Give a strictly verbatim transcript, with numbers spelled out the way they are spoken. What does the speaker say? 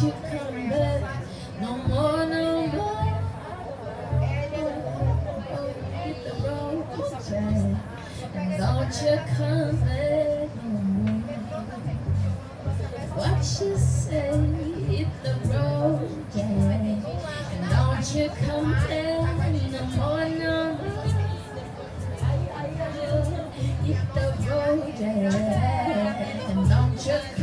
you come back no more, no more. Hit the road, Jack, and don't you come back no more. What you say? Hit the road, Jack, and don't you come back no more, no more. Hit the road, Jack, and don't you come